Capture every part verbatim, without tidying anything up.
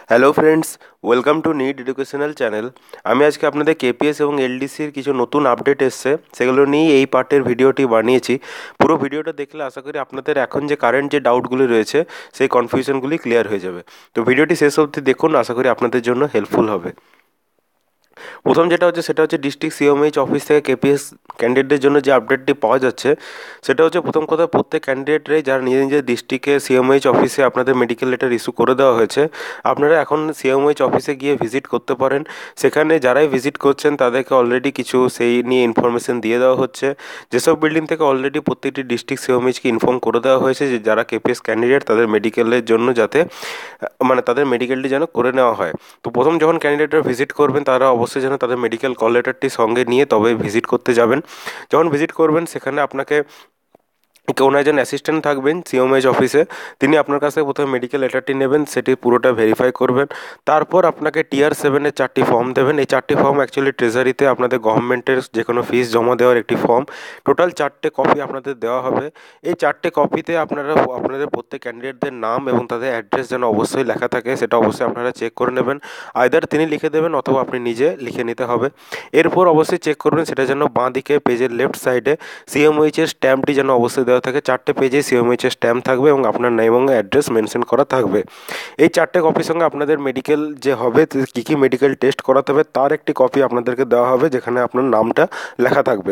Hello friends, welcome to need educational channel. আমি আজকে আপনাদের কেপিএস এবং এলডিসির কিছু নতুন আপডেট এসছে, সেগুলো নিয়েই এই পার্টের ভিডিওটি বানিয়েছি। পুরো ভিডিওটা দেখলে আশা করি আপনাদের এখন যে কারেন্ট যে ডাউটগুলি রয়েছে সেই কনফিউশনগুলি ক্লিয়ার হয়ে যাবে। তো ভিডিওটি শেষ অবধি দেখুন, আশা করি আপনাদের জন্য হেল্পফুল হবে। প্রথম যেটা হচ্ছে সেটা হচ্ছে ডিস্ট্রিক্ট সিএমএইচ অফিস থেকে কেপিএস ক্যান্ডিডেটদের জন্য যে আপডেটটি পাওয়া যাচ্ছে সেটা হচ্ছে, প্রথম কথা, প্রত্যেক ক্যান্ডিডেটরাই যারা নিজের নিজের ডিস্ট্রিক্টে সিএমএইচ অফিসে আপনাদের মেডিকেল লেটার ইস্যু করে দেওয়া হয়েছে, আপনারা এখন সিএমএইচ অফিসে গিয়ে ভিজিট করতে পারেন। সেখানে যারাই ভিজিট করছেন তাদেরকে অলরেডি কিছু সেই নিয়ে ইনফরমেশন দিয়ে দেওয়া হচ্ছে। যেসব বিল্ডিং থেকে অলরেডি প্রত্যেকটি ডিস্ট্রিক্ট সিএমএইচকে ইনফর্ম করে দেওয়া হয়েছে যে যারা কেপিএস ক্যান্ডিডেট তাদের মেডিকেলের জন্য যাতে মানে তাদের মেডিকেলটি যেন করে নেওয়া হয়। তো প্রথম যখন ক্যান্ডিডেটরা ভিজিট করবেন তারা অবশ্যই যেন তাদের মেডিকেল কল লেটারটি সঙ্গে নিয়ে তবে ভিজিট করতে যাবেন। যখন ভিজিট করবেন সেখানে আপনাকে কোনো একজন অ্যাসিস্ট্যান্ট থাকবেন সিএমএইচ অফিসে, তিনি আপনার কাছ থেকে প্রথমে মেডিকেল লেটারটি নেবেন, সেটি পুরোটা ভেরিফাই করবেন। তারপর আপনাকে টিআর সেভেনের চারটি ফর্ম দেবেন। এই চারটি ফর্ম অ্যাকচুয়ালি ট্রেজারিতে আপনাদের গভর্নমেন্টের যে কোনো ফিস জমা দেওয়ার একটি ফর্ম। টোটাল চারটে কপি আপনাদের দেওয়া হবে। এই চারটে কপিতে আপনারা আপনাদের প্রত্যেক ক্যান্ডিডেটদের নাম এবং তাদের অ্যাড্রেস যেন অবশ্যই লেখা থাকে সেটা অবশ্যই আপনারা চেক করে নেবেন। আইদার তিনি লিখে দেবেন অথবা আপনি নিজে লিখে নিতে হবে। এরপর অবশ্যই চেক করবেন সেটা যেন বাঁ দিকে পেজের লেফট সাইডে সিএমএইচের স্ট্যাম্পটি যেন অবশ্যই দেওয়া থাকে। চারটে পেজে সিএমএইচের স্ট্যাম্প থাকবে এবং আপনার নেম এবং অ্যাড্রেস মেনশন করা থাকবে। এই চারটে কপির সঙ্গে আপনাদের মেডিকেল যে হবে, কী কী মেডিকেল টেস্ট করাতে হবে তার একটি কপি আপনাদেরকে দেওয়া হবে যেখানে আপনার নামটা লেখা থাকবে।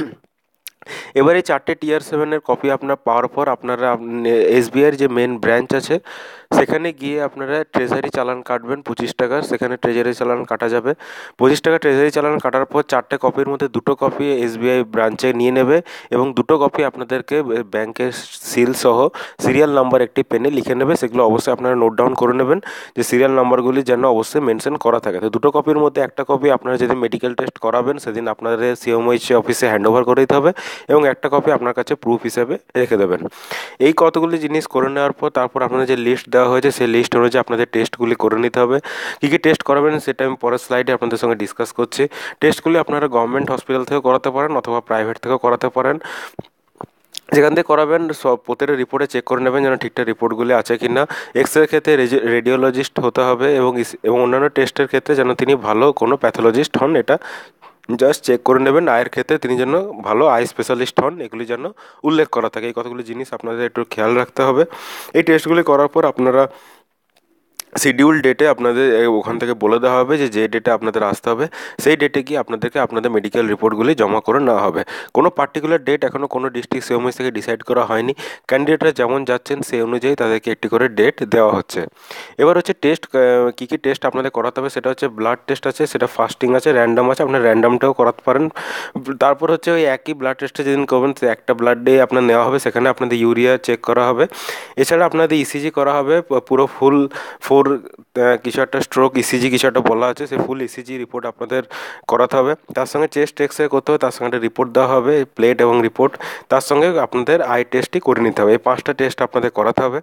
এবার এই চারটে টিআর সেভেনের কপি আপনার পাওয়ার পর আপনারা এসবিআইয়ের যে মেন ব্রাঞ্চ আছে সেখানে গিয়ে আপনারা ট্রেজারি চালান কাটবেন পঁচিশ টাকার। সেখানে ট্রেজারি চালান কাটা যাবে। পঁচিশ টাকা ট্রেজারি চালান কাটার পর চারটে কপির মধ্যে দুটো কপি এসবিআই ব্রাঞ্চে নিয়ে নেবে এবং দুটো কপি আপনাদেরকে ব্যাংকের সিল সহ সিরিয়াল নাম্বার একটি পেনে লিখে নেবে। সেগুলো অবশ্যই আপনারা নোট ডাউন করে নেবেন যে সিরিয়াল নাম্বারগুলি যেন অবশ্যই মেনশন করা থাকে। তো দুটো কপির মধ্যে একটা কপি আপনারা যেদিন মেডিকেল টেস্ট করাবেন সেদিন আপনাদের সিএমএইচ অফিসে হ্যান্ড ওভার করে দিতে হবে এবং একটা কপি আপনার কাছে প্রুফ হিসেবে রেখে দেবেন। এই কতগুলি জিনিস করে নেওয়ার পর তারপর আপনাদের যে লিস্ট দেওয়া হয়েছে সেই লিস্ট অনুযায়ী আপনাদের টেস্টগুলি করে নিতে হবে। কী কী টেস্ট করাবেন সেটা আমি পরের স্লাইডে আপনাদের সঙ্গে ডিসকাস করছি। টেস্টগুলি আপনারা গভর্নমেন্ট হসপিটাল থেকেও করাতে পারেন অথবা প্রাইভেট থেকেও করাতে পারেন। যেখান থেকে করাবেন সব প্রত্যেকটা রিপোর্টে চেক করে নেবেন যেন ঠিকঠাক রিপোর্টগুলি আছে কি না। এক্স রে ক্ষেত্রে রেডিওলজিস্ট হতে হবে এবং এবং অন্যান্য টেস্টের ক্ষেত্রে যেন তিনি ভালো কোনো প্যাথোলজিস্ট হন, এটা জাস্ট চেক করে নেবেন। আয়ের ক্ষেত্রে তিনি যেন ভালো আই স্পেশালিস্ট হন, এগুলি যেন উল্লেখ করা থাকে। এই কতগুলি জিনিস আপনাদের একটু খেয়াল রাখতে হবে। এই টেস্টগুলি করার পর আপনারা শিডিউল ডেটে আপনাদের ওখান থেকে বলে দেওয়া হবে যে যে ডেটে আপনাদের আসতে হবে সেই ডেটে গিয়ে আপনাদেরকে আপনাদের মেডিকেল রিপোর্টগুলি জমা করে নেওয়া হবে। কোনো পার্টিকুলার ডেট এখনও কোনো ডিস্ট্রিক্ট সিএমএইচ থেকে ডিসাইড করা হয়নি। ক্যান্ডিডেটরা যেমন যাচ্ছেন সেই অনুযায়ী তাদেরকে একটি করে ডেট দেওয়া হচ্ছে। এবার হচ্ছে টেস্ট, কী কী টেস্ট আপনাদের করাতে হবে সেটা হচ্ছে ব্লাড টেস্ট আছে, সেটা ফাস্টিং আছে, র্যান্ডাম আছে, আপনার র্যান্ডামটাও করাতে পারেন। তারপর হচ্ছে ওই একই ব্লাড টেস্টে যেদিন করবেন সে একটা ব্লাড ডে আপনার নেওয়া হবে, সেখানে আপনাদের ইউরিয়া চেক করা হবে। এছাড়া আপনাদের ইসিজি করা হবে, পুরো ফুল ফোর কিছু একটা স্ট্রোক ইসিজি কিছু একটা বলা আছে, সেই ফুল ইসিজি রিপোর্ট আপনাদের করাতে হবে। তার সঙ্গে চেস্ট এক্স রে করতে হবে, তার সঙ্গে একটা রিপোর্ট দেওয়া হবে প্লেট এবং রিপোর্ট। তার সঙ্গে আপনাদের আই টেস্টই করে নিতে হবে। এই পাঁচটা টেস্ট আপনাদের করাতে হবে।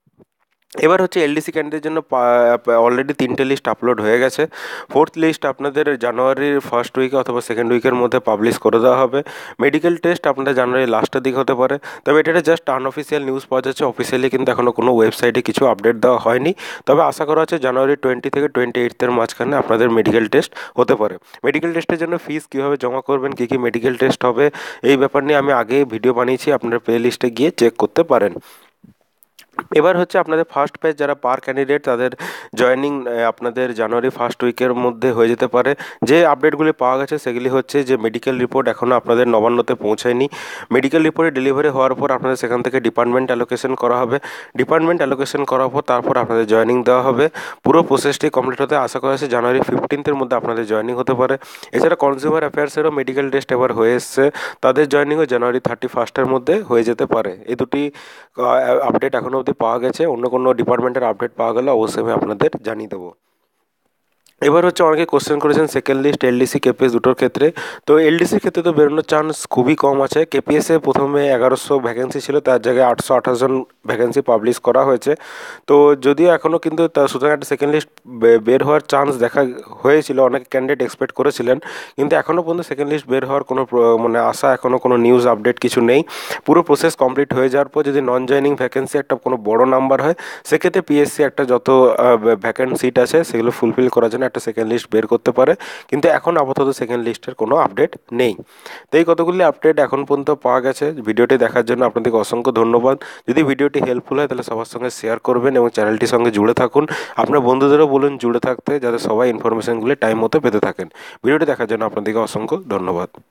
এবার হচ্ছে এলডিসি ক্যান্ডিডেটের জন্য অলরেডি তিনটে লিস্ট আপলোড হয়ে গেছে। ফোর্থ লিস্ট আপনাদের জানুয়ারির ফার্স্ট উইকে অথবা সেকেন্ড উইকের মধ্যে পাবলিশ করে দেওয়া হবে। মেডিকেল টেস্ট আপনাদের জানুয়ারির লাস্টের দিক হতে পারে, তবে এটা জাস্ট আনঅফিসিয়াল নিউজ পাওয়া যাচ্ছে। অফিসিয়ালি কিন্তু এখনও কোনো ওয়েবসাইটে কিছু আপডেট দেওয়া হয়নি, তবে আশা করা হচ্ছে জানুয়ারি টোয়েন্টি থেকে টোয়েন্টি এইটের মাঝখানে আপনাদের মেডিকেল টেস্ট হতে পারে। মেডিকেল টেস্টের জন্য ফিস কীভাবে জমা করবেন, কী কী মেডিকেল টেস্ট হবে, এই ব্যাপার নিয়ে আমি আগে ভিডিও বানিয়েছি, আপনারা প্লে লিস্টে গিয়ে চেক করতে পারেন। এবার হচ্ছে আপনাদের ফার্স্ট পেজ যারা পার ক্যান্ডিডেট তাদের জয়েনিং আপনাদের জানুয়ারি ফার্স্ট উইকের মধ্যে হয়ে যেতে পারে। যে আপডেটগুলি পাওয়া গেছে সেগুলি হচ্ছে যে মেডিকেল রিপোর্ট এখনও আপনাদের নবান্নতে পৌঁছায়নি। মেডিকেল রিপোর্টে ডেলিভারি হওয়ার পর আপনাদের সেখান থেকে ডিপার্টমেন্ট অ্যালোকেশন করা হবে। ডিপার্টমেন্ট অ্যালোকেশন করার পর তারপর আপনাদের জয়েনিং দেওয়া হবে। পুরো প্রসেসটি কমপ্লিট হতে আশা করা হচ্ছে জানুয়ারি ফিফটিন্থের মধ্যে আপনাদের জয়েনিং হতে পারে। এছাড়া কনজিউমার অ্যাফেয়ার্সেরও মেডিকেল টেস্ট এবার হয়ে এসছে, তাদের জয়েনিংও জানুয়ারি থার্টি ফার্স্টের মধ্যে হয়ে যেতে পারে। এই দুটি আপডেট এখনও অবধি পাওয়া গেছে। অন্য কোনো ডিপার্টমেন্টের আপডেট পাওয়া গেলে অবশ্যই আমি আপনাদের জানিয়ে দেবো। এবার হচ্ছে অনেকে কোশ্চেন করেছেন সেকেন্ড লিস্ট এলডিসি কেপিএস দুটোর ক্ষেত্রে। তো এলডিসির ক্ষেত্রে তো বেরোনোর চান্স খুবই কম আছে। কেপিএসে প্রথমে এগারোশো ভ্যাকেন্সি ছিল, তার জায়গায় আটশো আঠাশ জন ভ্যাকেন্সি পাবলিশ করা হয়েছে। তো যদিও এখনও কিন্তু তা সুতরাং একটা সেকেন্ড লিস্ট বের হওয়ার চান্স দেখা হয়েছিল, অনেক ক্যান্ডিডেট এক্সপেক্ট করেছিলেন, কিন্তু এখনও পর্যন্ত সেকেন্ড লিস্ট বের হওয়ার কোনো প্র- মানে আশা, এখনও কোনো নিউজ আপডেট কিছু নেই। পুরো প্রসেস কমপ্লিট হয়ে যাওয়ার পর যদি নন জয়নিং ভ্যাকেন্সি একটা কোনো বড় নাম্বার হয়, সেক্ষেত্রে পিএসসি একটা যত ভ্যাকেন্ট সিট আছে সেগুলো ফুলফিল করার জন্য একটা সেকেন্ড লিস্ট বের করতে পারে, কিন্তু এখন আপাতত সেকেন্ড লিস্টের কোনো আপডেট নেই। তো এই কতগুলি আপডেট এখন পর্যন্ত পাওয়া গেছে। ভিডিওটি দেখার জন্য আপনাদেরকে অসংখ্য ধন্যবাদ। যদি ভিডিওটি হেল্পফুল হয় তাহলে সবার সঙ্গে শেয়ার করবেন এবং চ্যানেলটির সঙ্গে জুড়ে থাকুন। আপনার বন্ধুদেরও বলুন জুড়ে থাকতে, যাতে সবাই ইনফরমেশনগুলি টাইম মতো পেতে থাকেন। ভিডিওটি দেখার জন্য আপনাদেরকে অসংখ্য ধন্যবাদ।